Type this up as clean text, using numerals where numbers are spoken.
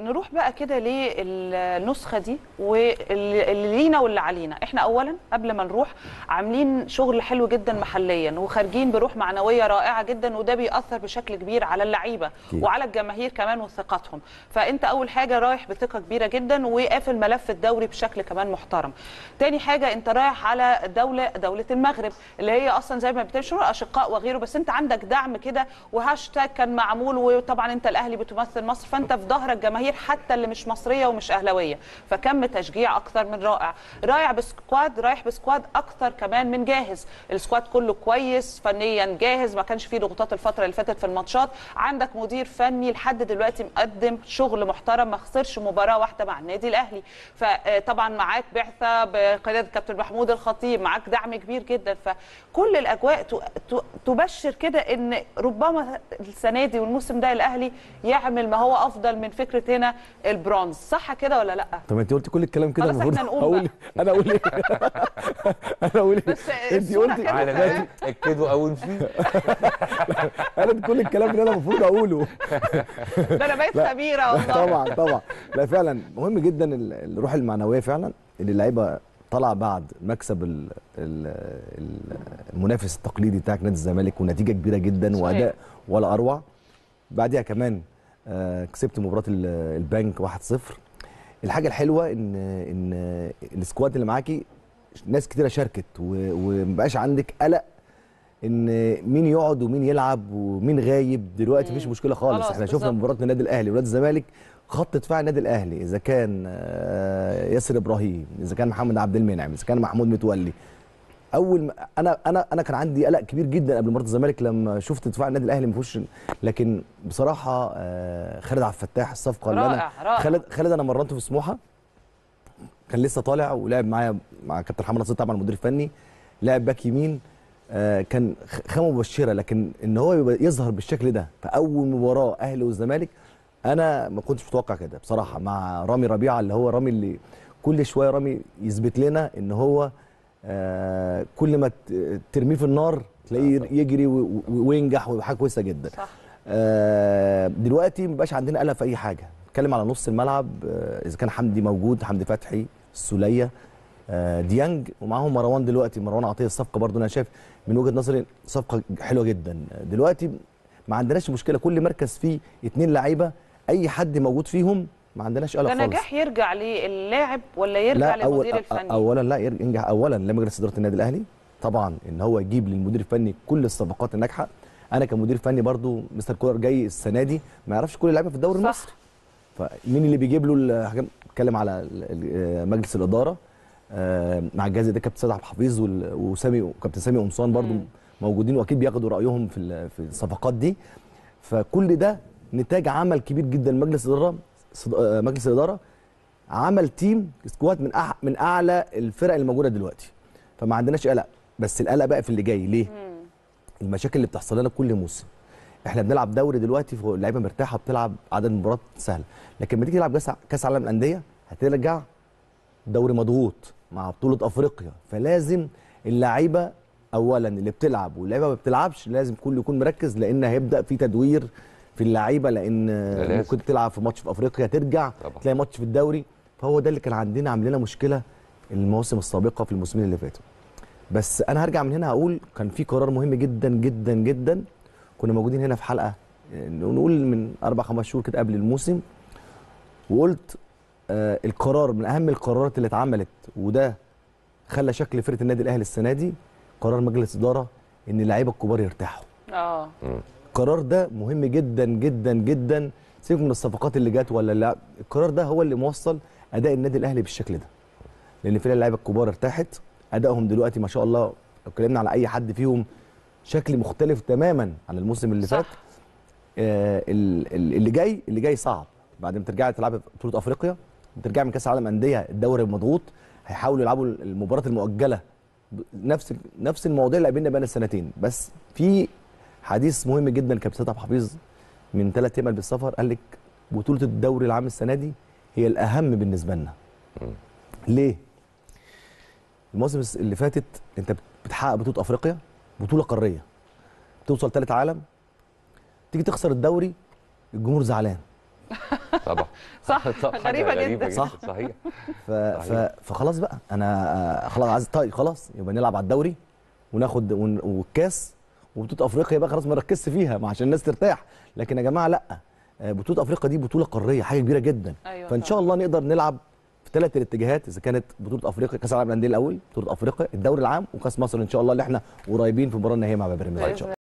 نروح بقى كده للنسخه دي واللي لينا واللي علينا. احنا اولا قبل ما نروح عاملين شغل حلو جدا محليا وخارجين بروح معنويه رائعه جدا، وده بيأثر بشكل كبير على اللعيبه وعلى الجماهير كمان وثقتهم. فانت اول حاجه رايح بثقه كبيره جدا وقافل ملف الدوري بشكل كمان محترم. تاني حاجه انت رايح على دوله المغرب اللي هي اصلا زي ما بتشرح اشقاء وغيره، بس انت عندك دعم كده وهاشتاج كان معمول، وطبعا انت الاهلي بتمثل مصر، فانت في ظهر الجماهير حتى اللي مش مصريه ومش اهلاويه، فكم تشجيع اكثر من رائع. رايح بسكواد اكثر كمان من جاهز، السكواد كله كويس فنيا جاهز، ما كانش فيه ضغوطات الفتره اللي فاتت في الماتشات، عندك مدير فني لحد دلوقتي مقدم شغل محترم، ما خسرش مباراه واحده مع النادي الاهلي، فطبعا معاك بعثه بقياده كابتن محمود الخطيب، معاك دعم كبير جدا، فكل الاجواء تبشر كده ان ربما السنه دي والموسم ده الاهلي يعمل ما هو افضل من فكره هنا البرونز. صح كده ولا لا؟ طب انت قلت كل الكلام كده، المفروض اقول انا اقول ايه؟ انا اقول ايه؟ بس انت قلتي على ده اكدوا اول فيه. انا كل الكلام اللي انا المفروض اقوله. ده انا بقيت خبيره والله. طبعا لا فعلا مهم جدا الروح المعنويه فعلا اللي اللعيبه طلع بعد مكسب المنافس التقليدي بتاعك نادي الزمالك ونتيجه كبيره جدا واداء ولا اروع. بعدها كمان كسبت مباراه البنك 1-0. الحاجه الحلوه ان السكواد اللي معاكي ناس كتيره شاركت ومبقاش عندك قلق ان مين يقعد ومين يلعب ومين غايب. دلوقتي مفيش مشكله خالص. احنا شفنا مباراه النادي الاهلي ونادي الزمالك، خط دفاع النادي الاهلي اذا كان ياسر ابراهيم، اذا كان محمد عبد المنعم، اذا كان محمود متولي. انا كان عندي قلق كبير جدا قبل مباراه الزمالك لما شفت دفاع النادي الاهلي ما فيهوش، لكن بصراحه خالد عبد الفتاح الصفقه اللي خالد انا مرنته في سموحه، كان لسه طالع ولعب معايا مع كابتن محمد نصير طبعا المدير الفني، لعب باك يمين، كان خامه مبشره، لكن ان هو يبقى يظهر بالشكل ده في اول مباراه اهلي والزمالك انا ما كنتش متوقع كده بصراحه. مع رامي ربيعه اللي هو رامي اللي كل شويه رامي يثبت لنا ان هو كل ما ترميه في النار تلاقيه يجري وينجح ويبقى حاجه كويسه جدا. صح. دلوقتي ما بقاش عندنا قلق في اي حاجه. نتكلم على نص الملعب، اذا كان حمدي موجود، حمدي فتحي، السوليه، ديانج، ومعاهم مروان. دلوقتي مروان عطيه الصفقه برضو انا شايف من وجهه نظري صفقه حلوه جدا. دلوقتي ما عندناش مشكله، كل مركز فيه 2 لعيبه، اي حد موجود فيهم ما عندناش قلق خالص. ده نجاح يرجع للاعب ولا يرجع للمدير الفني؟ اولا لا ينجح اولا لمجلس اداره النادي الاهلي طبعا، ان هو يجيب للمدير الفني كل الصفقات الناجحه. انا كمدير فني برضو مستر كولر جاي السنه دي ما يعرفش كل اللعيبه في الدوري المصري، فمين اللي بيجيب له الحاجات؟ بتكلم على مجلس الاداره مع الجهاز ده، كابتن سيد عبد الحفيظ وسامي وكابتن سامي قمصان برضو موجودين، واكيد بياخدوا رايهم في الصفقات دي. فكل ده نتاج عمل كبير جدا. مجلس الاداره عمل تيم سكواد من اعلى الفرق اللي موجوده دلوقتي، فما عندناش قلق. بس القلق بقى في اللي جاي. ليه؟ المشاكل اللي بتحصل لنا كل موسم. احنا بنلعب دوري دلوقتي اللعيبه مرتاحه بتلعب عدد مباريات سهله، لكن لما تيجي تلعب كاس عالم الانديه هترجع دوري مضغوط مع بطوله افريقيا، فلازم اللعيبه اولا اللي بتلعب واللعيبه ما بتلعبش لازم كله يكون مركز، لان هيبدا في تدوير في اللعيبه، لان ممكن تلعب في ماتش في افريقيا ترجع طبعا تلاقي ماتش في الدوري. فهو ده اللي كان عندنا عامل لنا مشكله المواسم السابقه في الموسمين اللي فاتوا. بس انا هرجع من هنا هقول كان في قرار مهم جدا جدا جدا. كنا موجودين هنا في حلقه نقول من 4-5 شهور كده قبل الموسم، وقلت القرار من اهم القرارات اللي اتعملت وده خلى شكل فرقه النادي الاهلي السنه دي، قرار مجلس اداره ان اللعيبه الكبار يرتاحوا. القرار ده مهم جدا جدا جدا، سيبك من الصفقات اللي جت ولا لا، القرار ده هو اللي موصل اداء النادي الاهلي بالشكل ده، لان فعلا اللعيبه الكبار ارتاحت، ادائهم دلوقتي ما شاء الله لو اتكلمنا على اي حد فيهم شكل مختلف تماما عن الموسم اللي فات. اللي جاي صعب. بعد ما ترجعي تلعبي بطوله افريقيا، ترجعي من كاس العالم انديه، الدوري مضغوط، هيحاولوا يلعبوا المباراه المؤجله نفس المواضيع اللي قابلنا بقى السنتين. بس في حديث مهم جدا كابتن سيد عبد الحفيظ من 3 ايام بالسفر، قال لك بطوله الدوري العام السنه دي هي الاهم بالنسبه لنا. ليه؟ الموسم اللي فاتت انت بتحقق بطوله افريقيا، بطوله قاريه، توصل ثالث عالم، تيجي تخسر الدوري الجمهور زعلان طبعا صح. طبعاً غريبة جدا. صح. صحيح. فخلاص بقى انا خلاص عايز، طيب خلاص يبقى نلعب على الدوري وناخد والكاس وبطوله افريقيا بقى خلاص ما نركزش فيها عشان الناس ترتاح. لكن يا جماعه لا، بطوله افريقيا دي بطوله قاريه، حاجه كبيره جدا. أيوة فان شاء الله نقدر نلعب في 3 الاتجاهات، اذا كانت بطوله افريقيا كاس العالم للانديه الاول، بطوله افريقيا، الدوري العام، وكاس مصر ان شاء الله اللي احنا قريبين في مباراه النهائيه مع بيراميدز ان شاء الله.